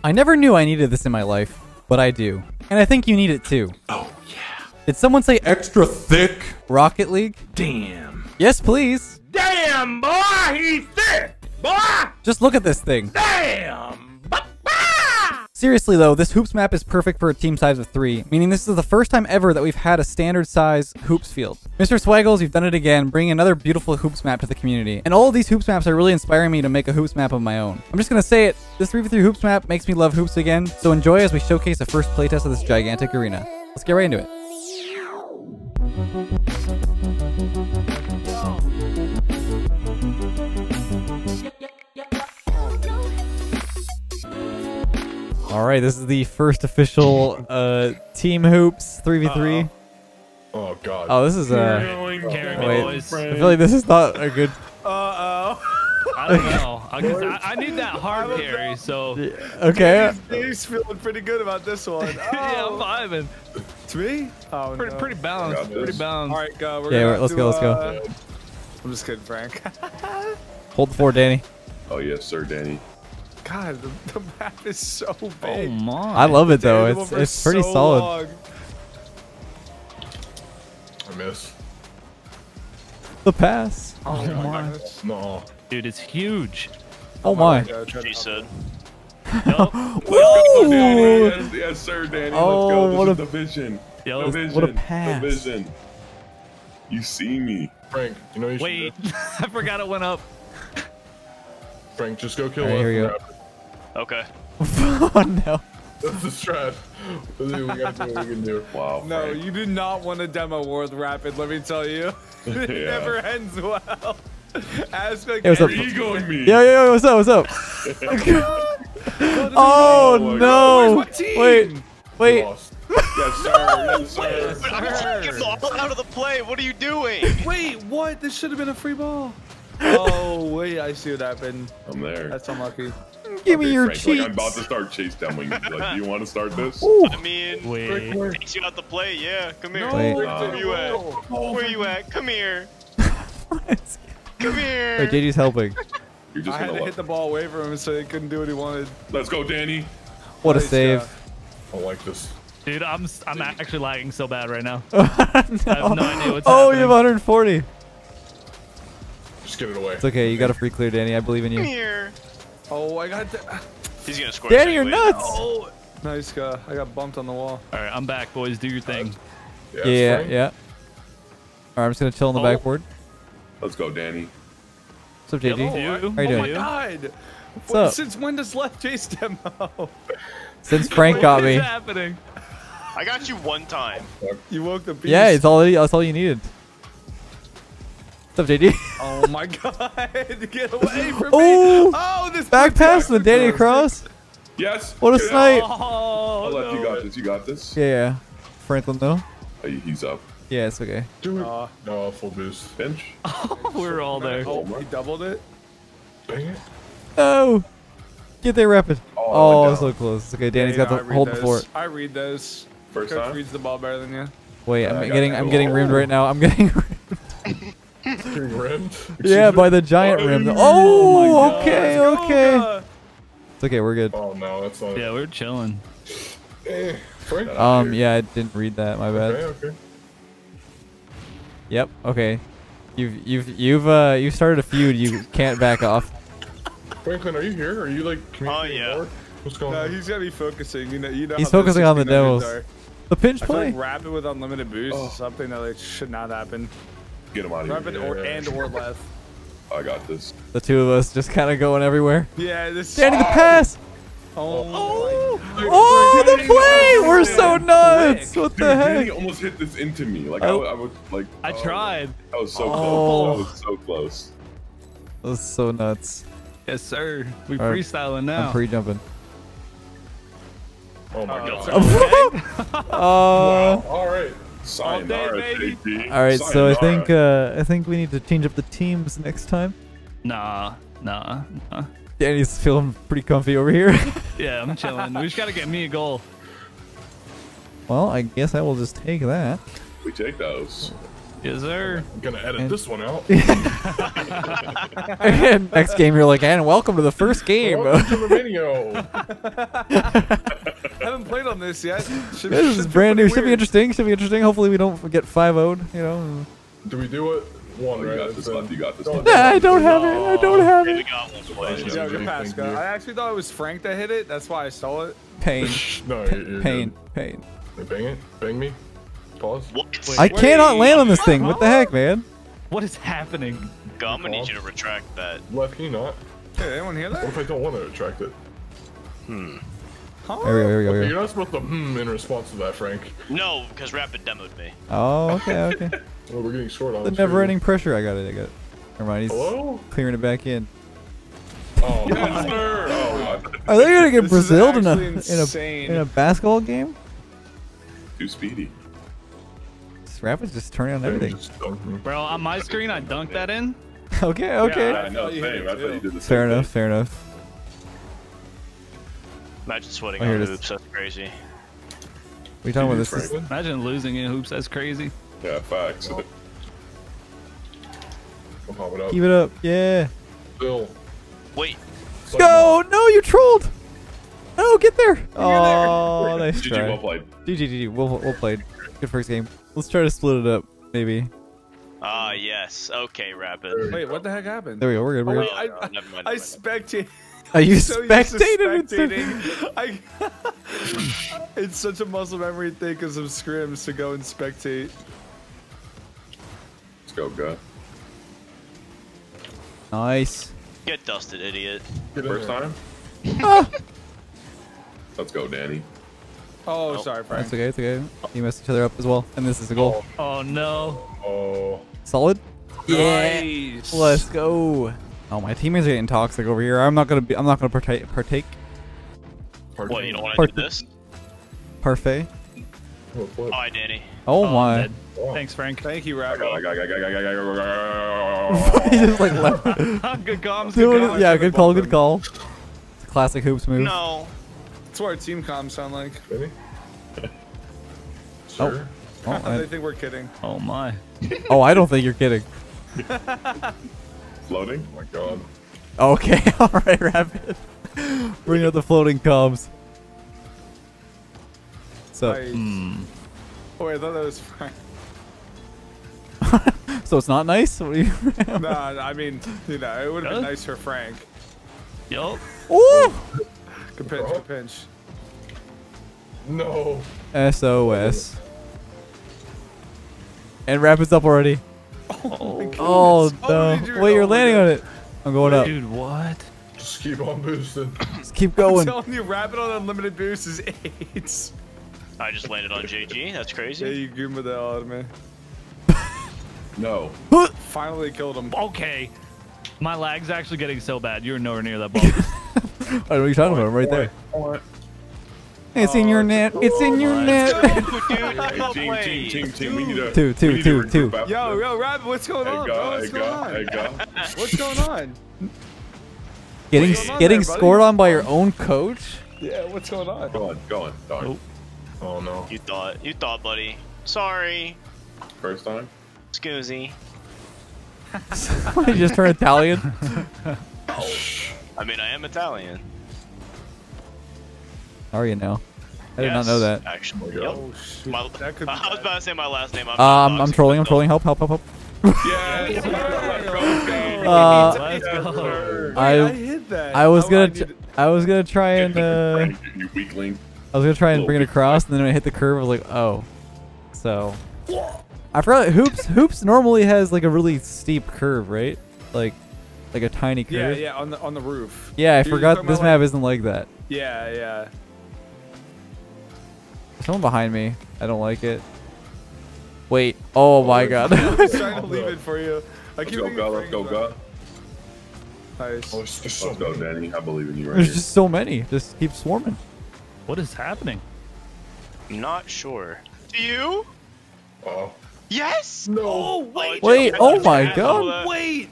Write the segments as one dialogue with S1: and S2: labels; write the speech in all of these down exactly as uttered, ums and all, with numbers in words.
S1: I never knew I needed this in my life, but I do. And I think you need it too.
S2: Oh, yeah.
S1: Did someone say extra thick Rocket League?
S2: Damn.
S1: Yes, please.
S2: Damn, boy, he's thick, boy.
S1: Just look at this thing.
S2: Damn.
S1: Seriously though, this hoops map is perfect for a team size of three, meaning this is the first time ever that we've had a standard size hoops field. Mister Swaggles, you've done it again, bringing another beautiful hoops map to the community. And all of these hoops maps are really inspiring me to make a hoops map of my own. I'm just gonna say it, this three v three hoops map makes me love hoops again, so enjoy as we showcase a first playtest of this gigantic arena. Let's get right into it. All right, this is the first official uh, team hoops three v three.
S3: Uh-oh. Oh god.
S1: Oh, this is uh.
S4: Carry me,
S1: Wait,
S4: boys.
S1: I feel like this is not a good.
S4: Uh oh. I don't know. I, guess I, I need that hard carry, so.
S1: Okay.
S5: He's feeling pretty good about this one. Oh.
S4: Yeah, I'm vibing.
S5: It's me? Oh,
S4: Pretty,
S5: no.
S4: pretty balanced. Pretty balanced.
S5: All right, go. We're
S1: Yeah,
S5: gonna
S1: we're- let's
S5: do,
S1: go, let's go.
S5: uh, I'm just kidding, Frank.
S1: Hold the fort, Danny.
S3: Oh yes, sir, Danny.
S5: God, the, the map is so
S4: Oh
S5: big.
S4: my.
S1: I love it though.
S5: Danny,
S1: It's
S5: for
S1: it's pretty
S5: so
S1: solid.
S5: long.
S3: I miss.
S1: The pass.
S4: Oh my.
S3: No.
S4: Dude, it's huge.
S1: Oh my.
S5: God, try to
S6: She said.
S4: Yup.
S3: Let's go, Danny.
S1: Ooh.
S3: Yes, yes, sir, Danny.
S1: Oh,
S3: Let's go. This
S1: what
S3: is
S1: a-
S3: the vision.
S4: Yo,
S3: the vision.
S1: what a pass.
S3: The vision. You see me.
S7: Frank, you know you should
S4: wait.
S7: do?
S4: I forgot it went up.
S7: Frank, just go kill
S1: All right,
S7: Leth
S1: here we
S7: and
S1: go.
S7: Rapid.
S6: Okay.
S1: Oh no.
S7: That's the strat. We gotta do what we can do.
S3: Wow.
S5: No,
S3: Frank.
S5: you do not want to demo War with Rapid, let me tell you. It
S3: Yeah.
S5: never ends well. Ask like
S1: Hey, what's up?
S3: You're egoing me.
S1: Yo, yo, yo, what's up? What's up? Oh
S3: Oh, my
S1: no.
S5: Where's my team?
S1: Wait.
S7: We
S1: Wait.
S7: lost.
S3: Yes, sir. Yes, sir.
S6: But I'm trying to get the ball out of the play. What are you doing?
S5: Wait, what? This should have been a free ball. Oh, wait, I see what happened.
S3: I'm there.
S5: That's unlucky.
S1: Give me
S3: Okay,
S1: your
S3: Frank,
S1: cheats.
S3: like, I'm about to start chase demoing. Like, do you want to start this?
S1: Ooh.
S6: I mean,
S4: Wait.
S6: takes you out the play. Yeah, come here.
S1: Wait.
S6: Where you at? Where you at? Come here. Come here.
S1: Wait, J G's helping.
S3: You're just
S5: I had
S3: gonna
S5: to
S3: let.
S5: hit the ball away from him so he couldn't do what he wanted.
S3: Let's go, Danny.
S1: What a
S5: Nice
S1: save.
S5: job.
S7: I don't like this.
S4: Dude, I'm I'm actually lagging so bad right now.
S1: No.
S4: I have no idea what's
S1: Oh, you have
S4: happening.
S1: one hundred forty.
S7: Just get it away.
S1: It's okay. You got a free clear, Danny. I believe in
S6: Come
S1: you.
S6: here.
S5: Oh, I got the...
S6: He's gonna score.
S1: Danny, you're
S6: anyway.
S1: nuts.
S5: Oh, nice guy. I got bumped on the wall.
S4: All right, I'm back, boys. Do your thing.
S7: Yes,
S1: Yeah,
S7: Frank?
S1: yeah. All right, I'm just gonna chill on the
S4: Oh.
S1: backboard.
S3: Let's go, Danny.
S1: What's up, J G?
S4: Yep.
S5: Oh, I-
S4: You?
S1: How you
S5: oh
S1: doing?
S5: my god.
S1: What's up?
S5: Since when does Leth chase demo?
S1: Since Frank got
S4: What is
S1: me.
S4: happening?
S6: I got you one time.
S5: You woke the beast.
S1: Yeah, it's all. That's all you needed. What's up, J G?
S5: Oh my god. Get away from
S1: Oh!
S5: me. Oh, this
S1: Back pass
S5: the
S1: with Danny across.
S3: Yes.
S1: What a
S3: Get it.
S1: snipe.
S4: Oh,
S3: I'll let
S4: no.
S3: you got this. You got this.
S1: Yeah, yeah. Franklin though.
S3: Oh, he's up.
S1: Yeah, it's okay.
S7: Do it.
S5: Uh,
S7: No, full boost.
S3: Pinch.
S4: We're all there.
S5: Oh, he doubled it.
S7: Dang it.
S1: Oh, get there rapid.
S3: Oh,
S1: Oh,
S3: no.
S1: so close. Okay, Danny's
S5: Yeah,
S1: got
S5: I
S1: to
S5: read
S1: hold the
S5: those.
S1: fort.
S5: I read those.
S3: First
S5: Coach
S3: time.
S5: reads the ball better than you.
S1: Wait,
S3: Yeah, I
S1: I'm
S3: got
S1: getting,
S3: that.
S1: I'm getting
S3: Oh.
S1: rimmed right now. I'm getting.
S7: Getting rimmed.
S1: Yeah, by the giant rim.
S4: Oh
S1: Oh,
S4: my
S1: okay,
S5: Let's go,
S1: okay.
S5: guy.
S1: It's okay. We're good.
S7: Oh no, that's not.
S4: Yeah, we're chilling.
S7: Eh, Frank.
S1: Um, yeah, I didn't read that. My bad.
S7: Okay, okay.
S1: Yep. Okay. You've, you've, you've, uh, you started a feud. You can't back off.
S7: Franklin, are you here? Are you like communicating
S6: yeah.
S7: more? What's going
S5: No,
S7: on?
S5: he's gotta be focusing. You know, you know.
S1: He's
S5: how those
S1: focusing on the
S5: sixteen hundreds
S1: demos.
S5: are.
S1: The pinch
S5: I feel
S1: play.
S5: like rapid with unlimited boost
S7: Oh.
S5: is something that like should not happen.
S3: Get him out of
S5: Rapid
S3: here.
S5: or
S7: Yeah.
S5: and or Leth.
S3: I got this.
S1: The two of us just kind of going everywhere.
S5: Yeah, this.
S1: Danny, the pass.
S5: Oh,
S1: Oh,
S5: my
S1: oh, the
S3: Danny,
S1: play. We're
S3: man.
S1: so nuts. What
S3: Dude,
S1: the
S3: Danny
S1: heck?
S3: almost hit this into me. Like I,
S1: Oh.
S3: I would like.
S4: I
S3: oh,
S4: tried.
S3: That was so
S1: Oh.
S3: close. That was so close.
S1: That was so nuts.
S4: Yes, sir. We
S1: All right.
S4: freestyling now.
S1: I'm pre-jumping.
S7: Oh my
S5: Oh,
S7: god.
S1: Uh,
S7: All right.
S3: Sayonara,
S4: baby.
S3: J P.
S1: all right, so I
S3: Sayonara.
S1: think uh, I think we need to change up the teams next time.
S4: Nah, nah, nah.
S1: Danny's feeling pretty comfy over here.
S4: Yeah, I'm chilling. We just gotta get me a goal.
S1: Well, I guess I will just take that.
S3: we take those.
S4: Yes, sir.
S7: I'm gonna edit this one out.
S1: And next game, you're like, and welcome to the first game.
S7: Welcome to the video.
S5: I haven't played on this yet. Should,
S1: This is
S5: should be
S1: brand new.
S5: pretty
S1: Should be
S5: weird.
S1: interesting. Should be interesting. Hopefully, we don't get five oh'd. You know.
S7: Do we do it? One,
S3: You
S7: right?
S3: got this,
S7: Then-
S3: Leth, you got this.
S7: Don't-
S1: Nah, I don't have it. I don't have
S6: We
S1: it.
S6: got one place.
S5: Yo, good pass,
S7: Thank
S5: guy.
S7: you.
S5: I actually thought it was Frank that hit it. That's why I stole it.
S1: Pain.
S7: No, you're, you're
S1: Pain.
S7: good.
S1: Pain.
S7: Wait, bang it. Bang me. Pause.
S6: What?
S1: I cannot land on this thing. What the heck, man?
S4: What is happening?
S6: Go, I'm gonna need you to retract that.
S7: Left, can you not?
S5: Hey, anyone hear
S7: What
S5: that?
S7: if I don't want to attract it?
S5: Huh?
S1: There we go. Here we go. Here we
S7: You're
S1: go.
S7: not supposed to hmm in response to that, Frank.
S6: No, because Rapid demoed me.
S1: Oh, okay, okay.
S7: Well, we're getting short on
S1: The
S7: this
S1: never-ending pressure. I got it. I got it. Never mind. He's
S7: Hello?
S1: clearing it back in.
S7: Oh,
S3: Yes, sir. Oh, God.
S1: Are they gonna get
S5: This is
S1: Brazil in a
S5: actually
S1: in a
S5: insane.
S1: in a basketball game?
S3: Too speedy.
S1: This Rapid's just turning on
S7: Bang
S1: everything.
S7: just dunked me.
S4: Bro, on my screen, I dunked that in.
S1: Okay, okay.
S3: I know,
S5: thought you
S3: same.
S5: hit
S3: I
S5: it
S3: thought you
S5: too.
S3: did the same
S1: Fair enough.
S3: thing.
S1: Fair enough.
S6: Imagine sweating
S1: Oh, here
S6: on
S1: it is.
S6: hoops. That's crazy.
S1: We talking about
S3: Dude,
S1: this? Is,
S3: Frank.
S4: Imagine losing in hoops. That's crazy.
S3: Yeah, facts.
S7: I'll pop it up.
S1: keep it up. Yeah.
S7: Bill.
S6: Wait,
S1: Go! No, you trolled. No, get there. Oh, nice
S3: G G, well
S1: try.
S3: played.
S1: G G G G. We'll we'll play. Good first game. Let's try to split it up, maybe.
S6: ah, yes. Okay, Rapid.
S5: Wait, what the heck happened?
S1: There we go. We're good.
S5: Oh,
S1: We're
S5: wait,
S1: good.
S5: I,
S6: Oh,
S5: I,
S6: never mind,
S5: I
S6: never mind.
S5: spectate.
S1: Are you
S5: So used to
S1: spectating? instead-
S5: spectating. I, it's such a muscle memory thing because of scrims to go and spectate.
S3: Let's go, go.
S1: Nice.
S6: Get dusted, idiot.
S7: Get in
S3: First
S7: there.
S3: time?
S1: Ah,
S3: Let's go, Danny.
S5: Oh,
S6: Nope.
S5: sorry, Frank.
S1: that's okay. It's okay. You messed each other up as well, and this is a goal.
S4: Oh no.
S7: Oh.
S1: Solid.
S5: Nice.
S1: Let's go. Oh, my teammates are getting toxic over here. I'm not gonna be. I'm not gonna partake. Partake.
S6: What, you don't want to
S1: Part-
S6: do this?
S1: Parfait.
S7: Oh, flip.
S6: Hi, Danny.
S1: Oh,
S4: I'm
S1: my.
S4: dead.
S7: Wow.
S4: Thanks, Frank.
S5: Thank you,
S3: I got, I
S5: Rapid.
S3: got, I got, I got, I got, I got,
S1: He just like left.
S4: Good comms. Good
S1: Doing it.
S4: comms.
S1: Yeah, good call. Good call. It's a classic hoops move.
S6: No.
S5: That's what our team comms sound like.
S7: Ready? Sure.
S1: Oh,
S5: They
S1: I,
S5: think we're kidding.
S4: Oh my.
S1: oh, I don't think you're kidding.
S3: Floating?
S7: Oh my god.
S1: Okay, all right, Rapid. Bring out the floating comms. So,
S5: Nice.
S4: Hmm.
S5: Oh, wait, I thought that was Frank.
S1: so it's not nice. What do you?
S5: Nah, I mean, you know, it would have been
S4: Huh?
S5: nice for Frank.
S4: Yup.
S1: Ooh!
S5: Good pinch, good pinch.
S7: No.
S1: S O S. And Rapid's up already.
S4: Oh,
S1: Oh,
S5: Oh,
S1: no.
S5: did you-
S1: Wait, you're
S5: oh my
S1: landing
S5: God.
S1: on it. I'm going up.
S4: dude, what?
S7: Just keep on boosting.
S1: Just keep
S5: I'm
S1: going.
S5: telling you, Rapid on unlimited boost is eight.
S6: I just landed on J G. That's
S5: Yeah,
S6: crazy.
S5: you give me the hell out of me.
S3: No.
S5: Finally killed him.
S4: Okay. My lag's actually getting so bad. You're nowhere near that ball.
S1: I don't know what you're talking about. I'm right there. It's in your net. It's in your
S4: my.
S1: net.
S3: Hey, team, team, team, team. We need to.
S1: Two, two,
S3: we need
S1: two,
S3: to
S1: two.
S3: regroup after
S5: Yo,
S3: this.
S5: yo, Rapid, what's going
S3: Hey,
S5: on,
S3: go,
S5: bro?
S3: hey,
S5: What's
S3: go,
S5: going
S3: hey,
S5: on?
S3: go.
S5: What's going on?
S1: Getting
S5: What's going on
S1: getting
S5: there, buddy?
S1: scored on by your own coach.
S5: Yeah, what's going on?
S3: Go on, go on. Darn.
S4: Nope.
S7: Oh no.
S6: You thought. You thought, buddy. Sorry.
S3: First time?
S6: Scoozy.
S1: You just turn Italian.
S6: I mean, I am Italian.
S1: Are you now? I did not
S6: Yes,
S1: know that.
S6: Actually.
S3: Oh,
S6: Yep.
S5: Oh, shit.
S6: My,
S5: That could be
S6: I was
S5: bad.
S6: about to say my last name. I'm,
S1: Um,
S6: not
S1: I'm
S6: toxic,
S1: trolling. I'm
S6: but
S1: trolling. Help! Help! Help! Help!
S5: Yes, sir.
S1: Uh,
S5: Let's
S7: go.
S5: Wait,
S1: I-
S5: I hit that.
S1: I was
S5: Oh,
S1: gonna.
S5: I
S1: T-
S5: needed-
S1: I was gonna try and. Uh,
S3: Frank, you weakling.
S1: I was gonna try and bring it across, and then when I hit the curve, I was like, oh. So. I forgot that hoops. Hoops normally has like a really steep curve, right? Like, like a tiny
S5: Yeah,
S1: curve.
S5: yeah, on the on the roof.
S1: Yeah, I
S5: You're
S1: forgot
S5: talking
S1: this
S5: about,
S1: map
S5: like-
S1: isn't like that.
S5: Yeah, yeah.
S1: Someone behind me. I don't like it. Wait. Oh my god.
S5: I was trying to leave it for you. I
S3: Let's
S5: keep
S3: go,
S5: thinking
S3: go, let's
S5: Frank's
S3: go,
S5: up.
S3: go.
S5: Nice.
S7: Oh, it's just so
S3: Let's go,
S7: many.
S3: Danny. I believe in you right
S1: There's
S3: here.
S1: just so many. Just keep swarming.
S4: What is happening?
S6: I'm not sure. Do you?
S7: Oh.
S6: Yes.
S7: No.
S5: Oh wait!
S1: Wait, oh my
S6: Yeah,
S1: god.
S6: uh,
S5: Wait!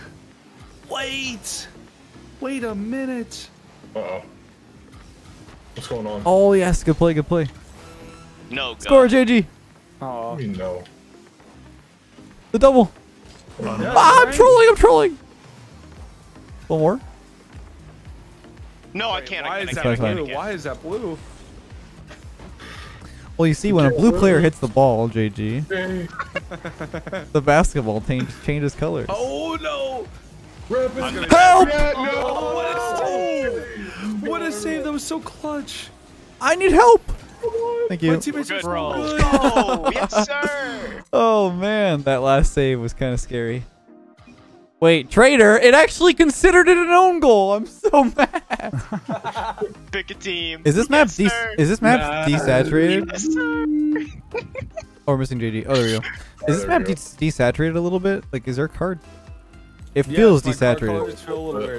S5: Wait! Wait a minute.
S7: Uh oh. What's going on?
S1: Oh yes, good play, good play.
S6: No. Go.
S1: Score, J G.
S7: I
S5: Oh,
S7: mean, no.
S1: The double.
S5: Yeah,
S1: Ah, I'm
S5: right.
S1: trolling. I'm trolling. One more.
S6: No, I
S5: Wait,
S6: can't.
S5: Why
S6: I
S5: is
S6: can't. I
S5: that
S6: can't. I can't, I
S5: blue?
S6: can't.
S5: Why is that blue?
S1: Well, you see, when a blue player hits the ball, J G,
S7: Dang.
S1: the basketball change, changes colors.
S5: Oh no!
S7: Rapid.
S1: Help!
S7: Yeah, no.
S5: Oh, what a save! What a save! That was so clutch.
S1: I need help. Thank
S5: My
S1: you.
S5: teammates are
S6: Good.
S5: so
S4: Bro.
S5: good.
S6: Oh, yes, sir.
S1: Oh man, that last save was kind of scary. Wait, traitor! It actually considered it an own goal. I'm so mad.
S6: Pick a team.
S1: Is this map
S6: Yes,
S1: de
S6: sir.
S1: is this map
S7: Nah.
S1: desaturated?
S6: Yes, sir.
S1: Or we're missing J G? Oh, there we go. Is this
S7: there
S1: map
S7: we
S1: de desaturated a little bit? Like, is there a card? It
S5: Yes,
S1: feels
S5: my car
S1: desaturated.
S5: colors feel a little weird.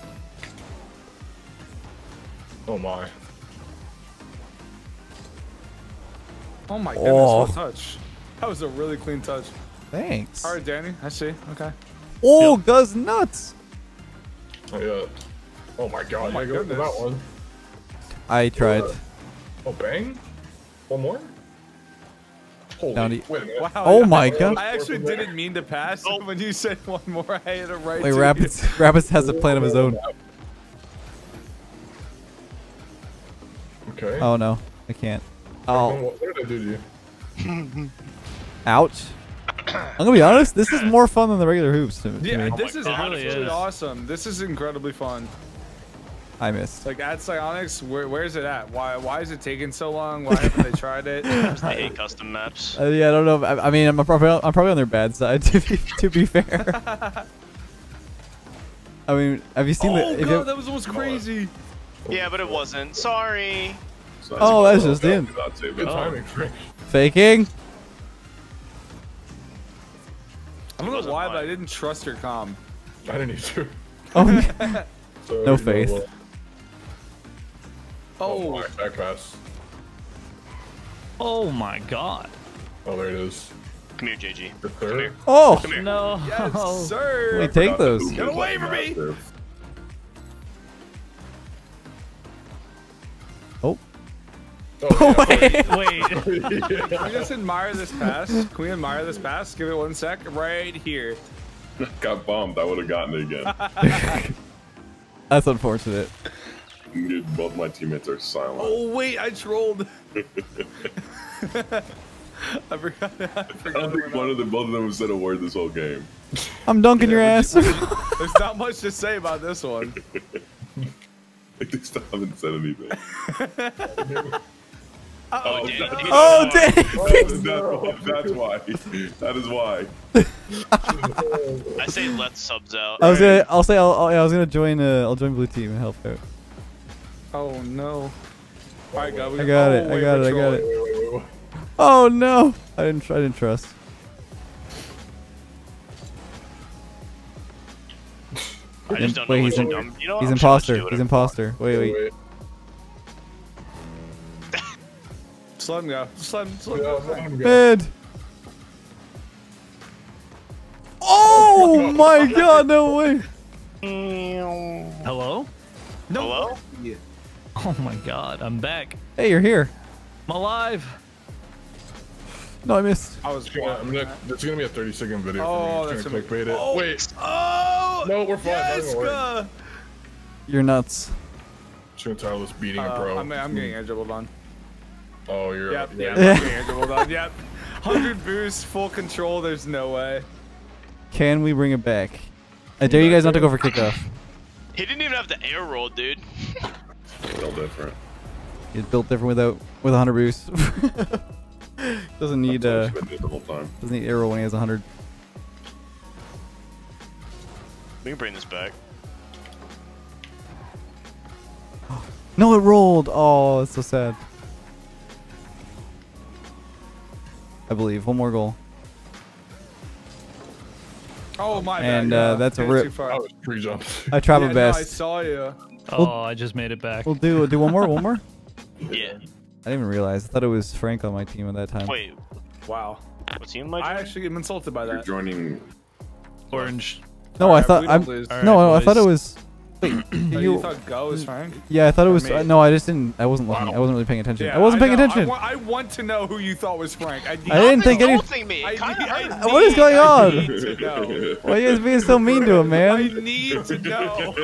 S7: Oh my.
S5: Oh my goodness,
S1: Oh.
S5: what a touch. That was a really clean touch.
S1: Thanks.
S5: All right, Danny. I see. Okay.
S1: Oh, Guz nuts.
S7: Oh yeah. Oh my god.
S5: Oh my
S7: I go for
S5: goodness.
S7: that one.
S1: I tried.
S7: Oh bang. One more. Holy.
S1: Down to-
S7: Wait a minute.
S5: Wow.
S1: Oh
S5: I-
S1: my god.
S5: I actually didn't mean to pass.
S6: Oh.
S5: When you said one more, I hit it right.
S1: Wait,
S5: to
S1: Rapids, Rapids has a plan of his own.
S7: Okay.
S1: Oh no, I can't. Oh,
S7: What did I do to you?
S1: ouch. I'm gonna be honest. This is more fun than the regular hoops to, to
S5: Yeah,
S1: me.
S5: this is
S4: It really
S5: absolutely
S4: is.
S5: awesome. This is incredibly fun.
S1: I missed.
S5: Like at Psionics, where where is it at? Why why is it taking so long? Why haven't they tried it?
S6: I hate custom maps.
S1: Uh, yeah, I don't know. I, I mean, I'm probably I'm probably on their bad side to be to be fair. I mean, have you seen
S5: Oh
S1: the? if
S5: god,
S1: you-
S5: that was almost crazy.
S6: Yeah, but it wasn't. Sorry.
S3: So
S1: Oh, that's
S3: a-
S1: just in.
S3: I'd say
S7: Good
S3: good
S7: timing, Frank.
S1: Faking.
S5: I don't know
S6: wasn't
S5: why, but I
S6: mine.
S5: didn't trust your comm.
S7: I didn't need to.
S1: Oh, yeah.
S7: So,
S1: No
S7: you know,
S1: faith.
S7: well,
S5: Oh,
S7: my, back pass.
S4: Oh my god.
S7: Oh, there it is.
S6: Come here, J G.
S7: The
S6: Come
S7: third.
S6: here.
S1: Oh,
S6: Come here.
S4: No.
S5: yes, sir.
S1: wait, take
S3: Forgot that
S1: those.
S3: hoop
S5: Get
S3: was,
S5: away
S3: like,
S5: from me.
S3: massive.
S1: Oh.
S7: Oh, yeah,
S4: Wait.
S5: Can we just admire this pass? Can we admire this pass? Give it one sec. Right here.
S3: Got bombed. I would have gotten it again.
S1: That's unfortunate.
S3: Dude, both my teammates are silent.
S5: Oh wait, I trolled. I forgot. I
S3: I
S5: forgot.
S3: don't think one of them, both of them have said a word this whole game.
S1: I'm dunking your
S5: Yeah,
S1: ass.
S5: There's not much to say about this one.
S3: Like they still haven't said anything.
S6: Oh, Danny.
S3: that-
S1: Oh, dang.
S3: Oh, that's, that's why. That is why.
S6: I say let subs out.
S1: I was gonna. I'll say. I'll, I'll, yeah, I was gonna join. Uh, I'll join blue team and help out.
S5: Oh no. All right, go.
S1: I got it, I got it, I got it.
S7: Wait, wait, wait, wait.
S1: Oh no! I didn't. I didn't trust.
S6: I just don't
S1: Wait,
S6: know
S1: he's
S6: what
S1: in-
S6: you're dumb. You know what?
S1: He's
S6: I'm just gonna
S1: imposter.
S6: do it.
S1: He's imposter. Wait, wait.
S7: Wait.
S5: Just let him go. Just let him. Just let him
S7: Yeah,
S5: go.
S7: let him go.
S1: Mid. Oh my god! No way.
S4: Hello?
S6: Hello?
S4: Oh my god, I'm back.
S1: Hey, you're here.
S4: I'm alive.
S1: No, I missed.
S5: I was.
S7: Yeah, I'm gonna, it's gonna be a thirty second video.
S5: Oh,
S7: for me.
S5: that's
S7: It's gonna
S5: gonna-
S7: clickbait it.
S5: Oh.
S7: Wait,
S5: Oh.
S7: no, we're fine.
S5: Yes,
S7: Don't worry.
S5: go.
S1: You're nuts.
S7: Just gonna tell us beating
S5: Uh,
S7: a pro.
S5: I'm, I'm getting edge doubled on.
S7: Oh, you're.
S5: Yep.
S7: you're
S5: Yeah.
S7: right.
S5: I'm getting edge doubled on. Yep. one hundred boost, full control. There's no way.
S1: Can we bring it back? I dare you guys not to go for kickoff.
S6: He didn't even have the air roll, dude.
S3: Still different.
S1: He's built different without with a hundred boost. Doesn't need uh.
S3: That's what I've been doing the whole time.
S1: Doesn't need arrow when he has a hundred.
S6: We can bring this back.
S1: No, it rolled. Oh, it's so sad. I believe one more goal.
S5: Oh my bad.
S1: And,
S5: yeah.
S1: uh, that's a
S5: Hit it
S1: rip.
S5: too far.
S7: I was pre-jumped.
S1: I tried
S5: Yeah,
S1: my
S5: no, I
S1: best.
S5: saw you.
S4: Oh, I just made it back.
S1: We'll do do one more. One more.
S6: Yeah.
S1: I didn't even realize. I thought it was Frank on my team at that time.
S6: Wait,
S5: Wow.
S6: what team am I
S5: I
S6: joining?
S5: actually am insulted by
S3: You're
S5: that.
S3: joining.
S4: Orange.
S1: No, I
S5: Alright,
S1: thought
S5: we
S1: I'm.
S5: don't lose.
S4: Alright,
S1: No, no, I thought it
S4: boys.
S1: was. Wait,
S5: Oh, you,
S1: you,
S5: thought Go was Frank?
S1: yeah, I thought it
S5: Or
S1: was.
S5: me?
S1: Uh, no, I just didn't. I wasn't looking. I wasn't really paying attention.
S5: Yeah,
S1: I wasn't paying
S5: know.
S1: attention.
S5: I, wa I want to know who you thought was Frank. I, need,
S1: I didn't think any.
S6: insulting me.
S5: I,
S6: Kinda
S5: need, I
S6: hurt.
S5: need,
S1: What is going
S5: I
S1: on?
S5: need to know.
S1: Why are you guys being so mean to him,
S5: I
S1: man?
S5: need to know.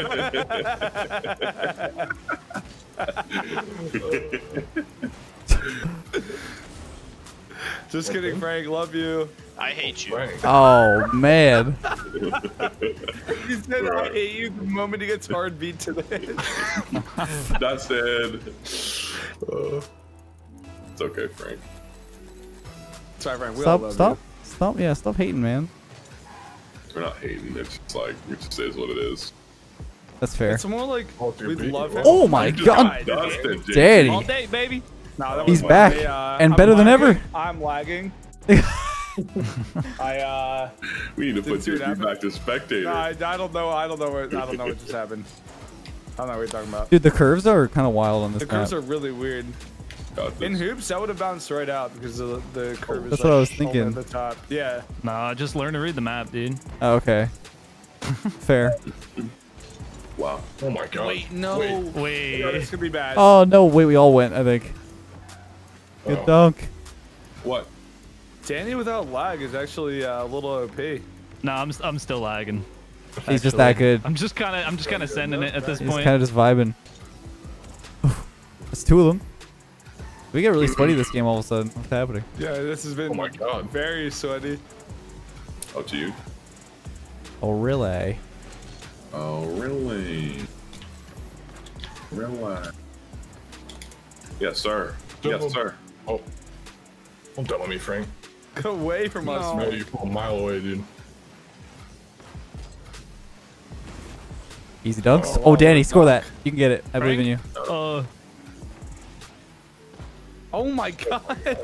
S5: Just kidding, Frank. Love you.
S6: I hate you.
S7: Frank.
S1: Oh man.
S5: He said I hate you the moment he gets hard beat to the head.
S3: That said, uh, it's okay, Frank.
S5: Sorry, Frank. We all
S1: Stop!
S5: love
S1: Stop! Stop! Yeah, stop hating, man.
S3: We're not hating. It's just like it just is what it is.
S1: That's
S5: you.
S1: fair.
S5: It's more like
S7: Oh, dude,
S5: we
S7: beat
S5: love
S7: you.
S5: him.
S1: Oh my
S3: Just
S1: god,
S3: Dustin, J G.
S1: Daddy.
S4: All day, baby.
S5: No, that
S1: He's
S5: was
S1: back
S5: me, uh,
S1: and
S5: I'm
S1: better than
S5: lagging.
S1: ever.
S5: I'm lagging. I uh.
S3: We need to
S5: Didn't
S3: put
S5: see
S3: you
S5: what happened.
S3: back to spectator.
S5: No, I, I don't know. I don't know what. I don't know what just happened. I don't know what you're talking about.
S1: Dude, the curves are kind of wild on this
S5: The
S1: map.
S5: curves are really weird.
S3: Got
S5: In
S3: this.
S5: hoops, that would have bounced right out because the the curve is
S1: That's
S5: like
S1: what I was
S5: only
S1: thinking.
S5: at the top. Yeah.
S4: Nah, just learn to read the map, dude.
S1: Oh, okay. Fair.
S3: Wow.
S7: Oh my god.
S5: Wait, no.
S7: Wait.
S4: Wait.
S5: Oh, this could be bad.
S1: Oh no! Wait, we all went. I think. Good
S7: Oh.
S1: dunk.
S3: What?
S5: Danny without lag is actually uh, a little O P.
S4: Nah, I'm I'm still lagging.
S1: He's just that good.
S4: I'm just kind of I'm just kind of sending it at this
S1: He's
S4: point.
S1: kind of just vibing. That's two of them. We get really sweaty this game all of a sudden. What's happening?
S5: Yeah, this has been
S7: Oh my god.
S5: very sweaty.
S3: Oh, to you?
S1: Oh really?
S3: Oh, really? Really? Yes, sir. Yes,
S7: Double-
S3: sir.
S7: Oh. Don't tell me, Frank.
S5: Get away from us,
S7: No,
S5: man.
S7: you're a mile away, dude.
S1: Easy dunks.
S7: Oh,
S1: Oh, Danny, score that. You can get it. I believe in you.
S4: Uh,
S5: Oh my god.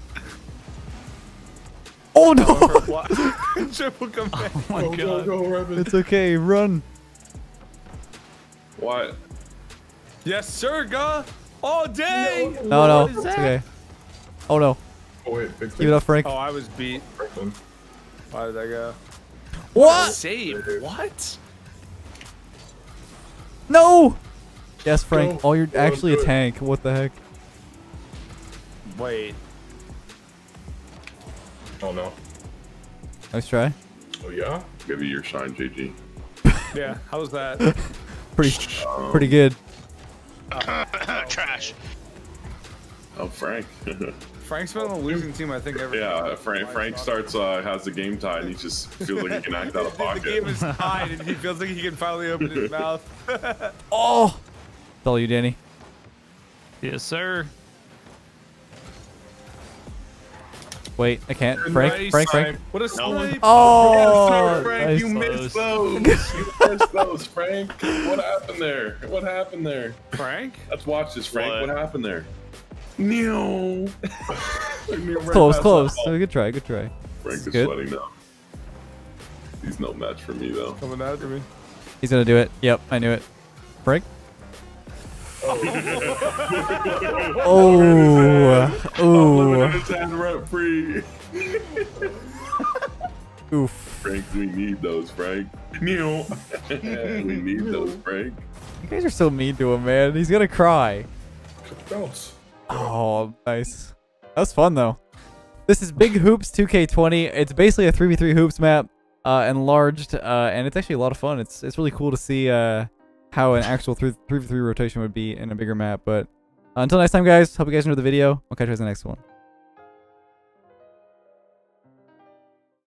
S1: Oh no!
S5: Triple command.
S4: oh my
S7: Go,
S4: god.
S7: go, go, Rabbit.
S1: It's okay. Run.
S3: What?
S5: Yes, sir, go. All day.
S1: No, no.
S5: What is
S1: It's
S5: that?
S1: okay. Oh no.
S7: Oh, wait. Big
S1: Give it up, Frank.
S5: Oh, I was beat.
S7: Franklin.
S5: Why did I go?
S1: What?
S5: Save. What?
S1: No! Yes, Frank.
S7: Go.
S1: Oh, you're
S7: Go,
S1: actually
S7: do
S1: a
S7: it.
S1: tank. What the heck?
S5: Wait.
S7: Oh, no.
S1: Nice try.
S7: Oh, yeah?
S3: Give you your shine, J G.
S5: Yeah. How was that?
S1: Pretty,
S3: Um,
S1: pretty good.
S6: Trash.
S3: Oh, Frank.
S5: Frank's been on the losing team, I think, ever.
S3: yeah, Frank. Frank starts. Uh, has the game tied. And he just feels like he can act out of
S5: The game
S3: pocket.
S5: is tied, and he feels like he can finally open his mouth.
S1: Oh! It's all you, Danny.
S4: Yes, sir.
S1: Wait, I can't. Frank,
S5: Nice.
S1: Frank, Frank.
S5: What a snipe!
S1: Oh!
S3: Yes, sir, Frank.
S1: nice.
S3: You missed
S4: Close.
S3: those. You missed those, Frank. What happened there? What happened there?
S5: Frank?
S3: Let's watch this, Frank.
S6: What?
S3: What, happened there? No.
S1: Close, close. Oh, good try, good try.
S3: Frank is
S1: Good.
S3: sweating now. He's no match for me though.
S5: Coming after me.
S1: He's gonna do it. Yep, I knew it. Frank? Oh! Ooh!
S3: His hand rep free.
S1: Oof.
S3: Frank, we need those, Frank. No. We need those, Frank.
S1: You guys are so mean to him, man. He's gonna cry.
S7: Bounce.
S1: Oh, nice. That was fun, though. This is Big Hoops two K twenty. It's basically a three v three hoops map, uh, enlarged, uh, and it's actually a lot of fun. It's it's really cool to see uh, how an actual three v three rotation would be in a bigger map. But uh, until next time, guys, hope you guys enjoyed the video. I'll catch you guys in the next one.